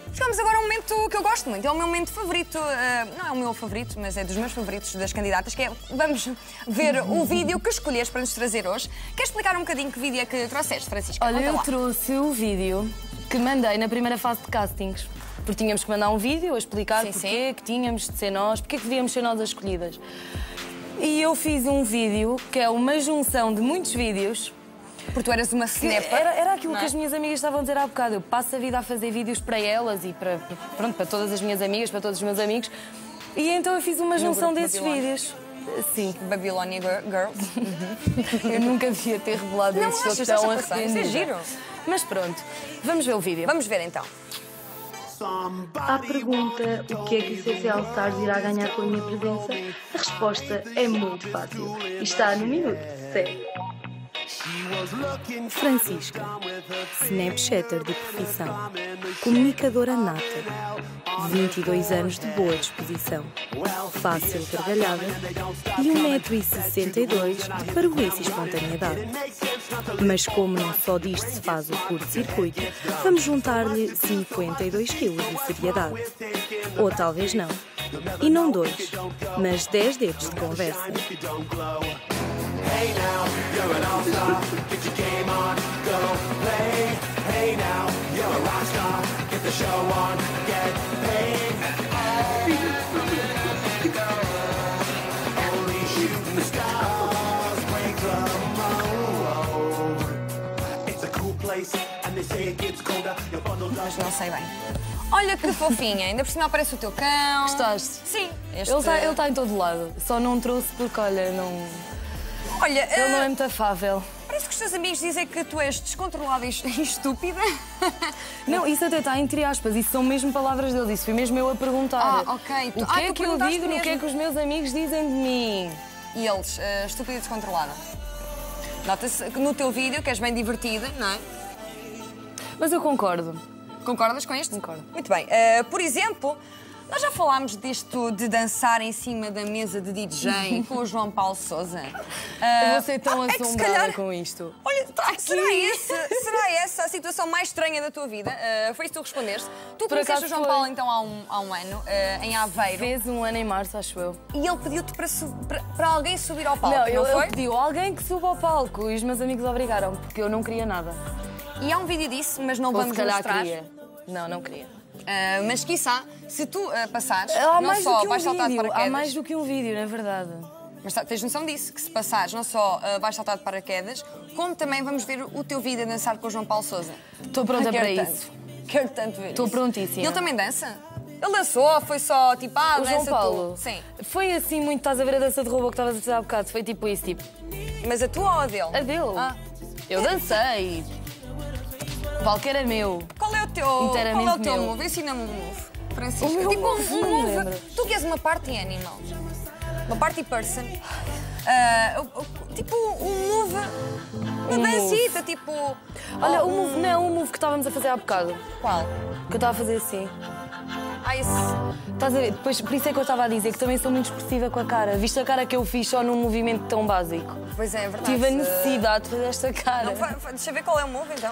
Chegamos agora a um momento que eu gosto muito, é o meu momento favorito, não é o meu favorito, mas é dos meus favoritos das candidatas, que é, vamos ver o vídeo que escolheste para nos trazer hoje. Queres explicar um bocadinho que vídeo é que trouxeste, Francisca? Olha, eu trouxe o vídeo que mandei na primeira fase de castings, porque tínhamos que mandar um vídeo a explicar porque que tínhamos de ser nós, porque é que devíamos ser nós as escolhidas. E eu fiz um vídeo que é uma junção de muitos vídeos. Porque tu eras uma snapper. Era aquilo que as minhas amigas estavam a dizer há bocado. Eu passo a vida a fazer vídeos para elas e para todas as minhas amigas, para todos os meus amigos. E então eu fiz uma junção desses vídeos. Sim. Babylonia Girls. Eu nunca devia ter revelado isso. Não, Estou tão arrependida. Isso é giro. Mas pronto, vamos ver o vídeo. Vamos ver então. À pergunta o que é que o CC All Stars irá ganhar com a minha presença, a resposta é muito fácil. E está no minuto, sério. Francisca, Snapchatter de profissão, comunicadora nata, 22 anos de boa disposição, fácil gargalhada e 1,62 m de parvoíce e espontaneidade. Mas como não só disto se faz o curto-circuito, vamos juntar-lhe 52 kg de seriedade. Ou talvez não. E não 2, mas 10 dedos de conversa. Hey now, you're an all-star, get your game on, go play. Hey now, you're a rock star, get the show on, get paid. Only shooting stars break the mold. It's a cool place, and they say it gets colder. Mas não sei bem. Olha que fofinha, ainda por cima aparece o teu cão. Gostaste? Sim. Ele está em todo lado, só não trouxe porque, olha, não... Olha, ele não é muito afável. Parece que os teus amigos dizem que tu és descontrolada e estúpida. Não, isso até está entre aspas, isso são mesmo palavras deles, isso foi mesmo eu a perguntar. Ah, ok. O que é que eu digo, no que é que os meus amigos dizem de mim? E eles, estúpida e descontrolada. Nota-se que no teu vídeo, que és bem divertida, não é? Mas eu concordo. Concordas com isto? Concordo. Muito bem. Por exemplo, nós já falámos disto de dançar em cima da mesa de DJ com o João Paulo Sousa. Eu vou ser tão assombrada com isto. Olha, será essa a situação mais estranha da tua vida? Foi isso que tu respondeste? Tu conheceste o João Paulo então há um ano, em Aveiro. Fez um ano em março, acho eu. E ele pediu-te para alguém subir ao palco, não foi? Ele pediu alguém que suba ao palco e os meus amigos obrigaram, porque eu não queria nada. E há um vídeo disso, mas não vamos mostrar. Queria. Não queria. Mas quiçá, se tu passares, não só vais saltar de paraquedas... Há mais do que um vídeo, na verdade. Mas tens noção disso, que se passares, não só vais saltar de paraquedas, como também vamos ver o teu vídeo a dançar com o João Paulo Sousa. Estou pronta para isso. Quero tanto ver isso. Estou prontíssima. E ele também dança? Ele dançou, foi só tipo, o João Paulo? Tu. Sim. Foi assim muito, estás a ver a dança de robô que estavas a dizer há bocado, foi tipo isso, tipo... Mas a tua ou a dele? A dele. Eu dancei. Qualquer é meu. Qual é o teu move? Ensina-me um move, Francisco. O meu tipo um move. Lembro. Tu que és uma party animal, uma party person. Tipo um move, uma dancita, tipo... Olha, o move, não, o move que estávamos a fazer há bocado. Qual? Que eu estava a fazer assim. Esse. Estás a ver? Depois, por isso é que eu estava a dizer que também sou muito expressiva com a cara. Viste a cara que eu fiz só num movimento tão básico? Pois é verdade. Tive a necessidade de fazer esta cara. Não, deixa eu ver qual é o move, então.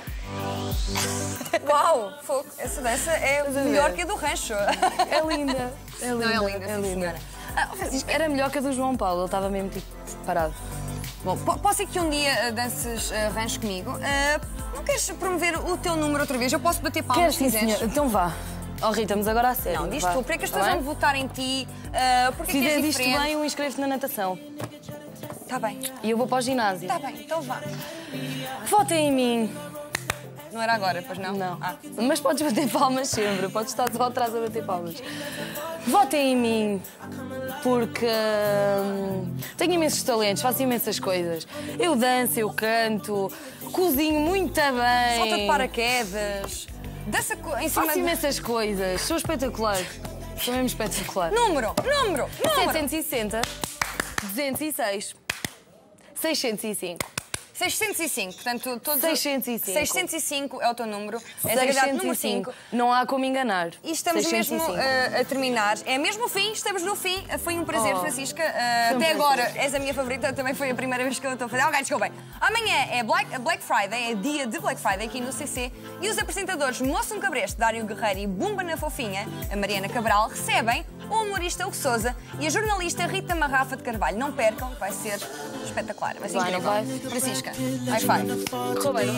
Uau, fogo. Essa dança é melhor que a do rancho. É linda. É linda. Não, é linda, sim, senhora. Era melhor que a do João Paulo, ele estava mesmo tipo parado. Bom, pode ser que um dia dances rancho comigo. Não queres promover o teu número outra vez? Eu posso bater palmas se quiseres. Senhor. Então vá. Oh Rita, mas agora a sério. Não, diz tu. Porque é que as pessoas vão votar em ti? Porque se é que és fizeres isto diferente? bem, eu inscrevo-te na natação. Está bem. E eu vou para o ginásio. Está bem, então vá. Votem em mim. Não era agora, pois não? Não. Mas podes bater palmas sempre. Podes estar só atrás a bater palmas. Votem em mim. Porque tenho imensos talentos, faço imensas coisas. Eu danço, eu canto, cozinho muito bem. Salta de paraquedas. Dança em cima faço imensas coisas. Sou espetacular. Sou mesmo espetacular. Número. 760, 206, 605, 605, portanto, todos 605. 605 é o teu número. És a candidata número 5. Não há como enganar. E estamos 605. mesmo a terminar. É mesmo o fim, estamos no fim. Foi um prazer, Francisca. Até prazer. agora és a minha favorita, também foi a primeira vez que eu estou a fazer. Ok, desculpem. Amanhã é Black Friday, é dia de Black Friday aqui no CC. E os apresentadores Moço Cabresto, Dário Guerreiro e Bumba na Fofinha, a Mariana Cabral, recebem o humorista Hugo Sousa e a jornalista Rita Marrafa de Carvalho. Não percam, vai ser espetacular. Vai ser incrível. Vai. Francisca, high five.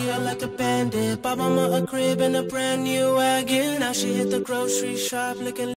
Correu bem.